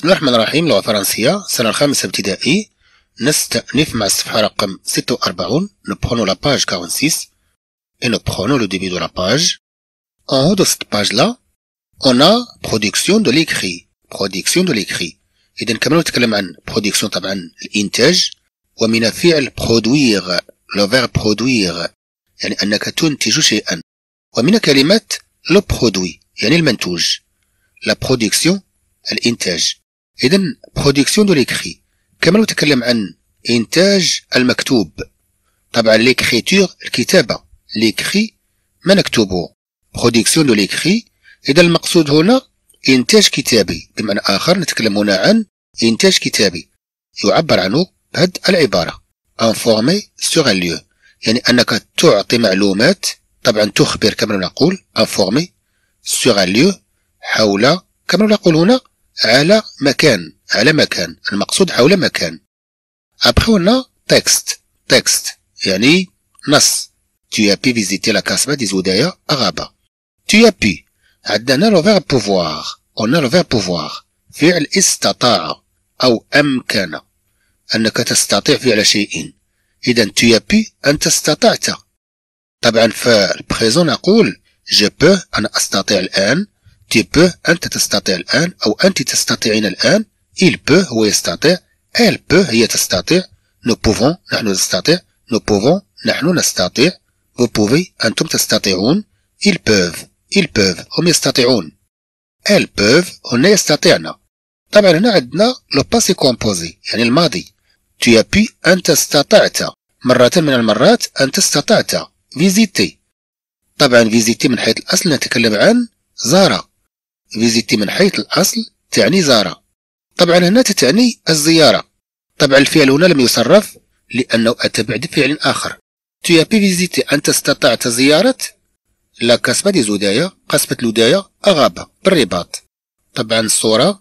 بسم الله الرحمن الرحيم. لغة فرنسية السنة الخامسة ابتدائي. نستأنف مع الصفحة رقم 46. Nous prenons la page 46 et nous prenons le début de la page. En haut de cette page-là, on a production de l'écrit. production de l'écrit. إذا كما نتكلم عن production طبعا الإنتاج، ومن فعل produire le verbe produire يعني أنك تنتج شيئا، ومن كلمة le produit يعني المنتوج. la production الإنتاج. إذا production de l'écrit كما نتكلم عن إنتاج المكتوب. طبعا l'écriture الكتابة، l'écrit ما نكتبه. production de l'écrit إذا المقصود هنا إنتاج كتابي، بمعنى آخر نتكلم هنا عن إنتاج كتابي يعبر عنه بهذه العبارة informer sur un lieu، يعني أنك تعطي معلومات، طبعا تخبر كما نقول informer sur un lieu حول، كما نقول هنا على مكان، على مكان، المقصود حول مكان. après on a texte يعني نص. tu as pu visiter la casbah des Oudaya à Rabat. tu as pu عندنا le verbe pouvoir، on a le verbe pouvoir فعل استطاع أو أمكن، أنك تستطيع فعل شيء. إذا tu as pu أنت استطعت. طبعا في البريزون نقول je peux أنا أستطيع الآن، tu peux أنت تستطيع الآن أو أنت تستطيعين الآن، il peut هو يستطيع، elle peut هي تستطيع، nous pouvons نحن نستطيع، nous pouvons نحن نستطيع، vous pouvez أنتم تستطيعون، ils peuvent هم يستطيعون، elles peuvent هن يستطيعن. طبعا هنا عندنا لو باسي كومبوزي يعني الماضي. tu as pu أنت استطعت، مرة من المرات أنت استطعت. فيزيتي طبعا فيزيتي من حيث الأصل نتكلم عن زار، فيزيتي من حيث الأصل تعني زار، طبعا هنا تعني الزيارة. طبعا الفعل هنا لم يصرف لأنه أتى بعد فعل آخر. tu as pu فيزيتي أنت استطعت زيارة لا كاسبا دي زودايا، قصبة لودايا أغابة بالرباط. طبعا الصورة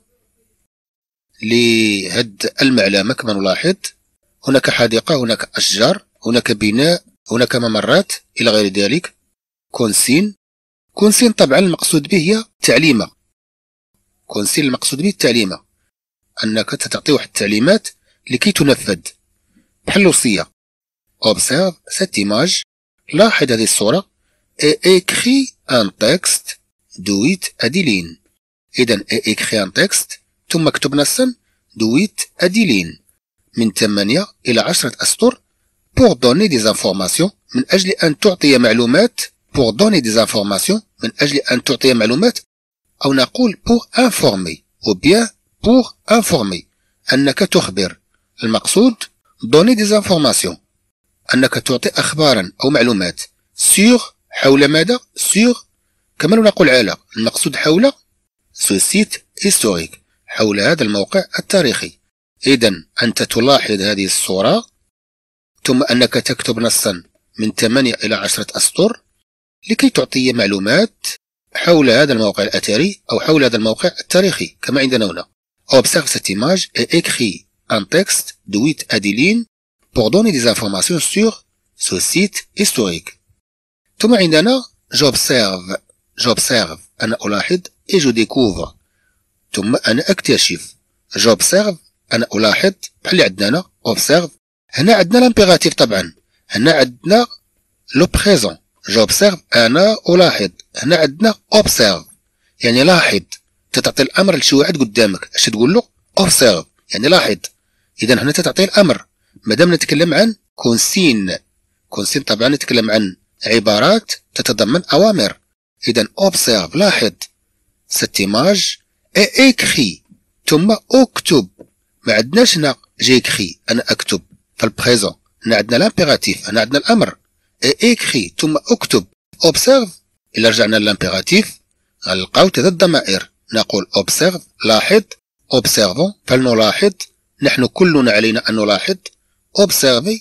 لهد المعلمة كما نلاحظ، هناك حديقة، هناك أشجار، هناك بناء، هناك ممرات إلى غير ذلك. كونسين طبعا المقصود به هي تعليمة، كونسين المقصود به التعليمة، أنك تعطي واحد التعليمات لكي تنفذ بحال الوصية. observe cette image، لاحظ هذه الصورة. écrit un texte دويت أديلين. إذا écrit un texte ثم اكتب نصا دويت أديلين من 8 إلى 10 أسطر pour donner des informations من أجل أن تعطي معلومات، pour donner des informations من أجل أن تعطي معلومات، أو نقول pour informer ou bien pour informer أنك تخبر. المقصود donner des informations أنك تعطي أخبارا أو معلومات sur حول ماذا؟ sur كما نقول على، المقصود حول ce site historique حول هذا الموقع التاريخي. إذا أنت تلاحظ هذه الصورة ثم أنك تكتب نصا من 8 إلى 10 أسطر لكي تعطي معلومات حول هذا الموقع الأثري أو حول هذا الموقع التاريخي كما عندنا هنا. observe cette image et écrit un texte de 8 أديلين pour donner des informations sur ce site historique. ثم عندنا j'observe أنا ألاحظ et je découvre ثم أنا أكتشف. j'observe أنا ألاحظ بحال اللي عندنا هنا observe. هنا عندنا لامبيراتيف، طبعا هنا عندنا لو بريزون j'observe أنا ألاحظ، هنا عندنا observe يعني لاحظ، تتعطي الأمر لشي واحد قدامك اش تقول له observe يعني لاحظ. إذا هنا تتعطي الأمر. مادام نتكلم عن كونسين طبعا نتكلم عن عبارات تتضمن أوامر. إذا observe لاحظ cette image et écrit ثم اكتب. ما عندناش هنا j'écris أنا أكتب في البريزون، هنا عندنا لامبيراتيف، هنا عندنا الأمر et écrit ثم اكتب. observe إلا رجعنا للامبيراتيف غنلقاو ثلاث ضمائر، نقول observe لاحظ، observons فلنلاحظ، نحن كلنا علينا أن نلاحظ، observez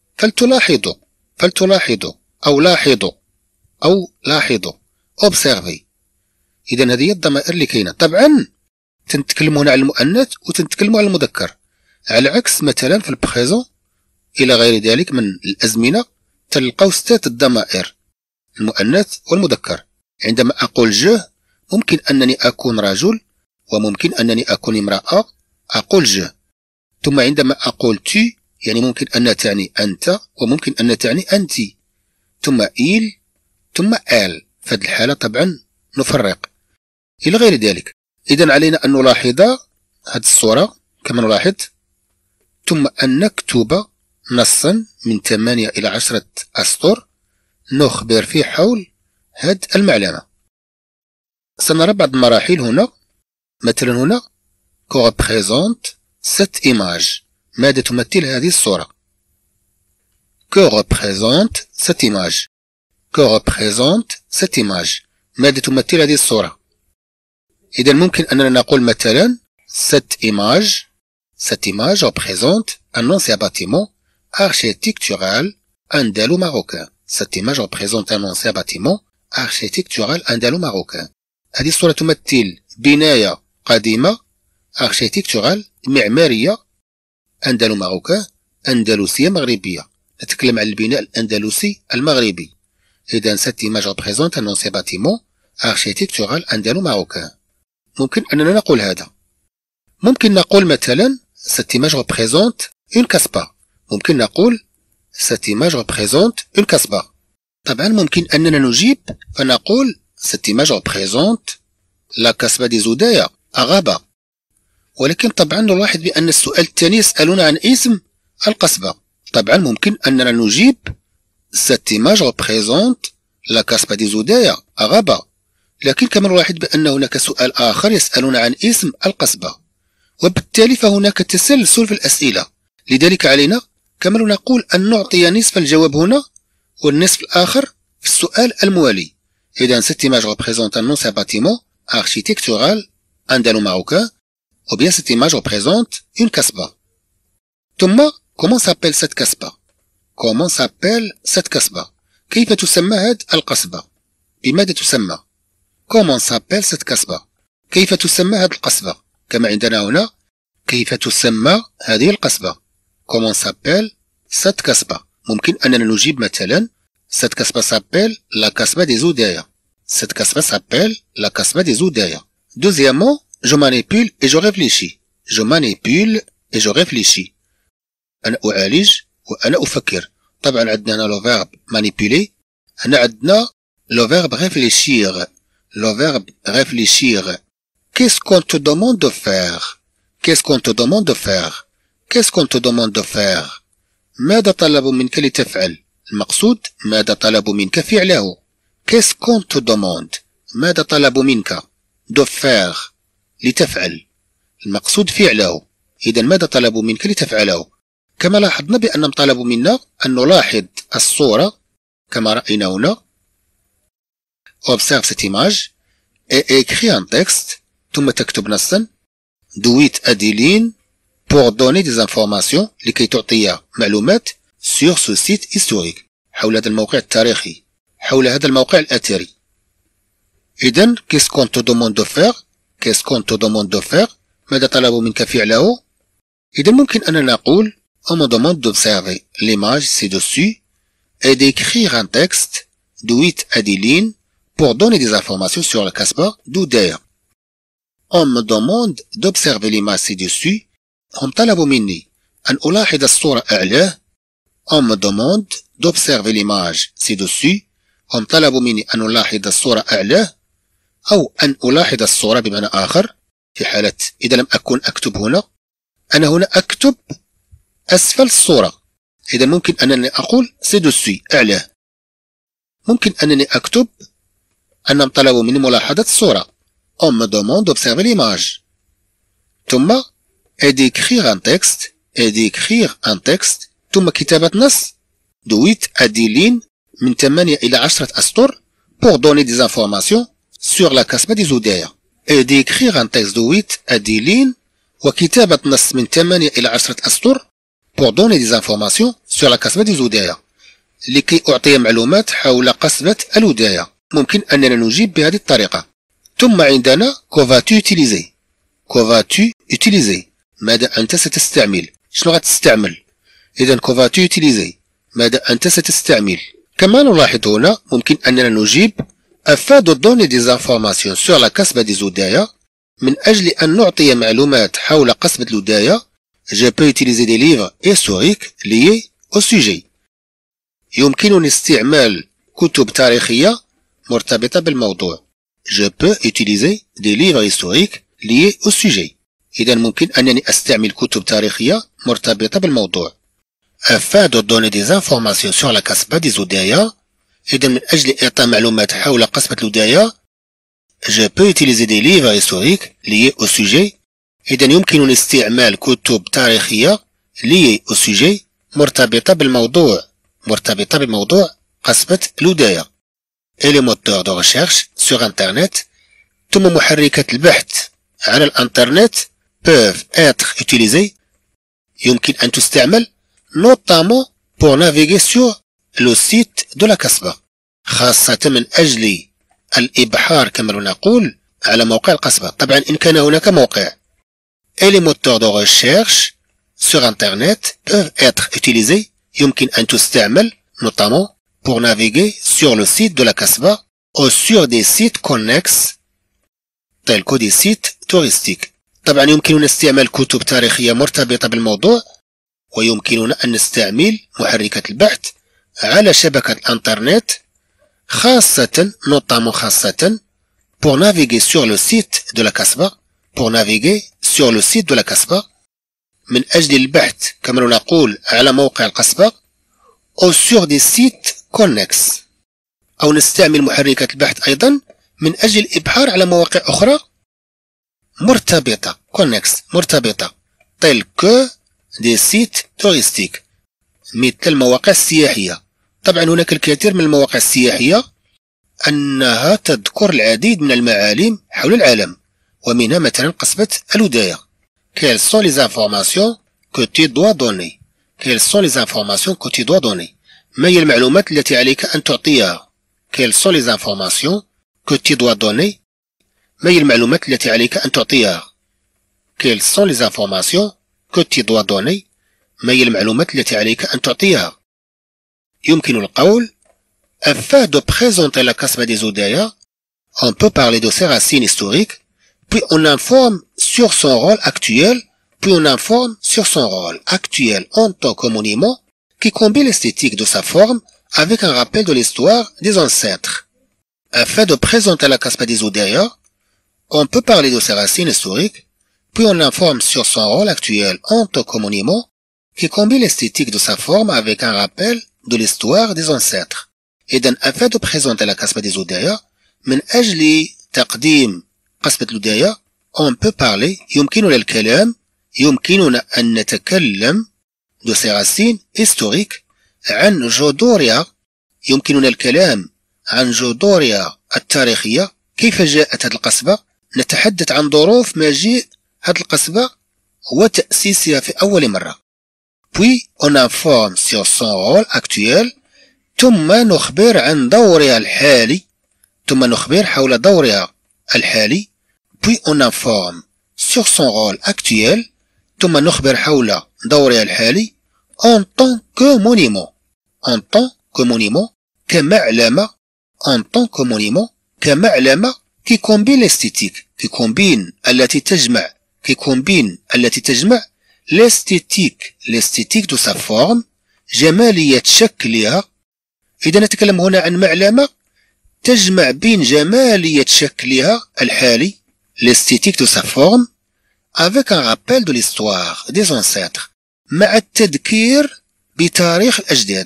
فلتلاحظوا أو لاحظوا أو لاحظوا observez. إذا هذه الضمائر اللي كاينة. طبعا تنتكلموا هنا على المؤنث وتنتكلموا على المذكر، على عكس مثلا في البريزون إلى غير ذلك من الأزمنة تلقاو 6 الضمائر المؤنث والمذكر. عندما أقول je ممكن أنني أكون رجل وممكن أنني أكون امرأة أقول جو. ثم عندما أقول tu يعني ممكن أن تعني أنت وممكن أن تعني أنت. ثم il ثم elle. في هذه الحالة طبعا نفرق إلى غير ذلك. إذا علينا أن نلاحظ هذه الصورة كما نلاحظ، ثم أن نكتب نصا من 8 إلى 10 أسطر نخبر فيه حول هذه المعلومة. سنرى بعض المراحل هنا. مثلا هنا que représente cette image. ماذا تمثل هذه الصورة؟ que représente cette image. que représente cette image. ماذا تمثل هذه الصورة؟ إذا ممكن أننا نقول مثلا cette image représente un ancien bâtiment architectural andalo-marocain. Cette image représente un ancien bâtiment architectural andalo-marocain. هذه الصورة تمثل بناية قديمة architectural معمارية أندلو-ماروكان أندلسية مغربية. نتكلم عن البناء الأندلسي المغربي. إذا cette image représente un ancien bâtiment architectural andalo-marocain. ممكن أننا نقول هذا. ممكن نقول مثلا cette image représente une casbah. ممكن نقول cette image représente une casbah. طبعا ممكن أننا نجيب فنقول cette image représente la casbah des Oudaya à Rabat. ولكن طبعا نلاحظ بأن السؤال الثاني يسألنا عن اسم القصبة. طبعا ممكن أننا نجيب cette image représente la casbah des Oudaya à Rabat. لكن كما نلاحظ بأن هناك سؤال آخر يسألنا عن اسم القصبة، وبالتالي فهناك تسلسل في الأسئلة. لذلك علينا كما نقول أن نعطي نصف الجواب هنا والنصف الآخر في السؤال الموالي. إذا cette image représente un ancien bâtiment architectural andalo-marocain ou bien cette image représente une casbah. ثم comment s'appelle cette casbah? comment s'appelle cette casbah? كيف تسمى هذه القصبة؟ بماذا تسمى؟ comment s'appelle cette casbah؟ كيف تسمى هذه القصبة؟ كما عندنا هنا كيف تسمى هذه القصبة؟ comment s'appelle cette casbah؟ ممكن أننا نجيب مثلا cette casbah s'appelle la casbah des Oudaya. cette casbah s'appelle la casbah des Oudaya. Deuxièmement, je manipule et je réfléchis. je manipule et je réfléchis. أنا أعالج وأنا أفكر. طبعا عندنا هنا لو فيرب manipuler، هنا عندنا لو فيرب réfléchir. le verbe réfléchir. Qu'est-ce qu'on te demande de faire? Qu'est-ce qu'on te demande de faire? Qu'est-ce qu'on te demande de faire? ماذا طلب منك لتفعل؟ المقصود ماذا طلب منك فعله. Qu'est-ce qu'on te demande؟ ماذا طلب منك de faire لتفعل؟ المقصود فعله. إذا ماذا طلبوا منك لتفعله؟ كما لاحظنا بأنهم طلبوا منا أن نلاحظ الصورة كما رأينا هنا. observe cette image et écris un texte. ثم تكتب نصا. دويت أديلين pour donner des informations لكي تعطي معلومات sur ce site historique حول هذا الموقع التاريخي، حول هذا الموقع الأثري. إذن qu'est-ce qu'on te demande de faire؟ qu'est-ce qu'on te demande de faire؟ ماذا طلبوا منك فعله؟ إذن ممكن أن نقول on me demande d'observer l'image ci-dessus et d'écrire un texte دويت أديلين pour donner des informations sur le Casbah d'Oudaya. On me demande d'observer l'image ci-dessus. هم طلبوا مني أن ألاحظ الصورة أعلاه. On me demande d'observer l'image ci-dessus. هم طلبوا مني أن ألاحظ الصورة أعلاه أو أن ألاحظ الصورة بمعنى آخر. في حالة إذا لم أكن أكتب هنا، أنا هنا أكتب أسفل الصورة. إذا ممكن أنني أقول ci-dessus أعلاه. ممكن أنني أكتب أنهم طلبوا مني ملاحظة الصورة. On me demande d'observer l'image. ثم et d'écrire un texte ثم كتابة نص دويت أديلين من 8 إلى 10 أسطر pour donner des informations sur la Casbah des Oudaya. et d'écrire un texte دويت أديلين وكتابة نص من 8 إلى 10 أسطر pour donner des informations sur la Casbah des Oudaya لكي أعطي معلومات حول قصبة الأودايا. ممكن أننا نجيب بهذه الطريقة. ثم عندنا que vas-tu utiliser؟ que vas-tu utiliser؟ ماذا أنت ستستعمل؟ شنو غتستعمل؟ إذا que vas-tu utiliser؟ ماذا أنت ستستعمل؟ كما نلاحظ هنا ممكن أننا نجيب afin de donner des informations sur la Casbah des Oudaya. من أجل أن نعطي معلومات حول قصبة لودايا je peux utiliser des livres historiques liés au sujet. يمكنني استعمال كتب تاريخية مرتبطة بالموضوع. Je peux utiliser des livres historiques liés au sujet. إذا ممكن أنني أستعمل كتب تاريخية مرتبطة بالموضوع. Afin de donner des informations sur la قصبة دي زودايا. إذا من أجل إعطاء معلومات حول قصبة لودايا je peux utiliser des livres historiques liés au sujet. إذا يمكنني استعمال كتب تاريخية liés au sujet مرتبطة بالموضوع قصبة لودايا. Et les moteurs de recherche sur Internet ثم محركات البحث على الانترنت peuvent être utilisés يمكن أن تستعمل notamment pour naviguer sur le site de la قصبة خاصة من أجل الإبحار كما نقول على موقع القصبة. طبعا إن كان هناك موقع. Et les moteurs de recherche sur Internet peuvent être utilisés يمكن أن تستعمل notamment pour naviguer sur le site de la قصبة ou sur des sites connexes tels que des sites touristiques. طبعا يمكننا استعمال كتب تاريخية مرتبطة بالموضوع ويمكننا أن نستعمل محركات البحث على شبكة الانترنت خاصة pour naviguer sur le site de la قصبة من أجل البحث كما نقول على موقع القصبة أو sur des sites connexes أو نستعمل محركات البحث أيضا من أجل الإبحار على مواقع أخرى مرتبطة tels que des sites touristiques مثل المواقع السياحية. طبعا هناك الكثير من المواقع السياحية أنها تذكر العديد من المعالم حول العالم ومنها مثلا قصبة لودايا. Quelles sont les informations que tu dois donner ما هي المعلومات التي عليك أن تعطيها Quelles sont les informations que tu dois donner ما هي المعلومات التي عليك أن تعطيها Quelles sont les informations que tu dois donner ما هي المعلومات التي عليك أن تعطيها يمكن القول Afin de présenter la قصبة دي زودايا on peut parler de ses racines historiques puis on informe sur son rôle actuel en tant que monument qui combine l'esthétique de sa forme avec un rappel de l'histoire des ancêtres. Afin de présenter la قصبة دي زودايا on peut parler de ses racines historiques puis on informe sur son rôle actuel en tant que monument qui combine l'esthétique de sa forme avec un rappel de l'histoire des ancêtres. إذن afin de présenter la قصبة دي زودايا من أجل تقديم قصبة لودايا on peut parler يمكننا أن نتكلم de ses racines historiques عن جذورها يمكننا الكلام عن جذورها التاريخية كيف جاءت هذه القصبة نتحدث عن ظروف مجيء هذه القصبة وتأسيسها في أول مرة puis on informe sur son rôle actuel ثم نخبر عن دورها الحالي حول دورها الحالي puis on informe sur son rôle actuel ثم نخبر حول دورها الحالي en tant que monument كمعلمة qui combine l'esthétique التي تجمع l'esthétique de sa forme جمالية شكلها. إذا نتكلم هنا عن معلمة تجمع بين جمالية شكلها الحالي l'esthétique de sa forme avec un rappel de l'histoire des ancêtres مع التذكير بتاريخ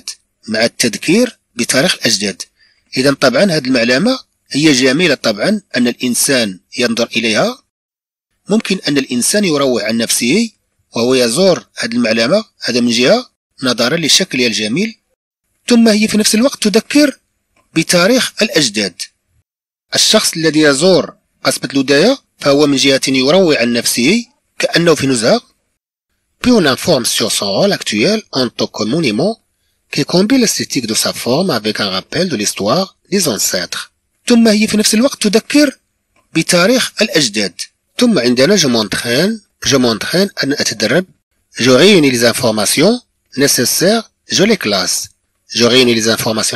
الأجداد. إذا طبعا هذه المعلمة هي جميلة طبعا أن الإنسان ينظر إليها ممكن أن الإنسان يروح عن نفسه وهو يزور هذه المعلمة هذا من جهة نظرا لشكلها الجميل ثم هي في نفس الوقت تذكر بتاريخ الأجداد. الشخص الذي يزور قصبة لودايا فهو من جهة يروي عن نفسه كأنه في نزهة puis on informe sur son rôle actuel en tant que monument qui combine l'esthétique de sa forme avec un rappel de l'histoire des ancêtres. ثم هي في نفس الوقت تذكر بتاريخ الأجداد. ثم عندنا je m'entraîne أن أتدرب je réunis les informations nécessaires je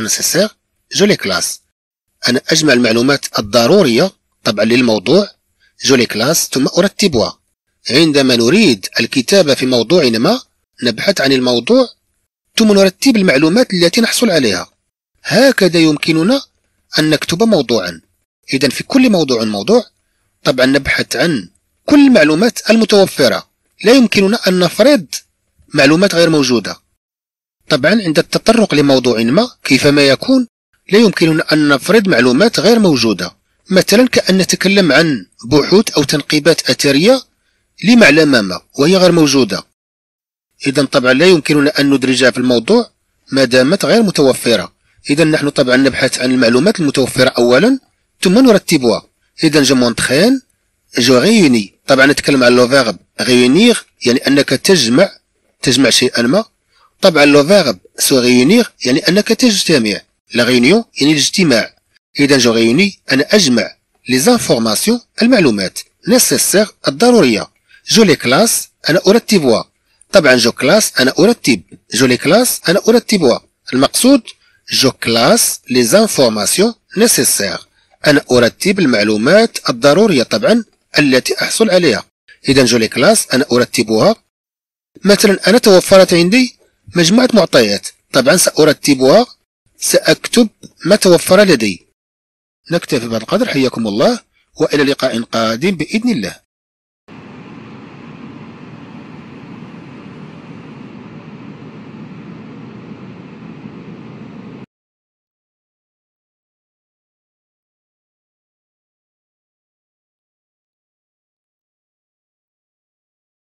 les classe. أنا أجمع المعلومات الضرورية طبعا للموضوع جو لي كلاس ثم أرتبها. عندما نريد الكتابة في موضوع ما نبحث عن الموضوع ثم نرتب المعلومات التي نحصل عليها. هكذا يمكننا أن نكتب موضوعا. إذا في كل موضوع طبعا نبحث عن كل المعلومات المتوفرة، لا يمكننا أن نفرض معلومات غير موجودة. طبعا عند التطرق لموضوع ما كيفما يكون لا يمكننا أن نفرض معلومات غير موجودة، مثلا كأن نتكلم عن بحوث أو تنقيبات أثرية لمعلمة ما وهي غير موجودة. إذا طبعا لا يمكننا أن ندرجها في الموضوع ما دامت غير متوفرة. إذا نحن طبعا نبحث عن المعلومات المتوفرة أولا ثم نرتبها. إذا جو مونتخين جو غيوني، طبعا نتكلم عن لو فيرب غيونيغ يعني أنك تجمع شيئا ما. طبعا لو فيرب سو غيونيغ يعني أنك تجتمع، لا غيونيون يعني الاجتماع. إذا جو غيوني أنا أجمع لي زانفورماسيون المعلومات نيسيسير الضرورية. جو لي كلاس أنا أرتبها. طبعا جو كلاس أنا أرتب، جو لي كلاس أنا أرتبها. المقصود جو كلاس لي زانفورماسيون نيسيسير، أنا أرتب المعلومات الضرورية طبعا التي أحصل عليها. إذا جو لي كلاس أنا أرتبها. مثلا أنا توفرت عندي مجموعة معطيات، طبعا سأرتبها، سأكتب ما توفر لدي. نكتفي بهذا القدر، حياكم الله وإلى لقاء قادم بإذن الله.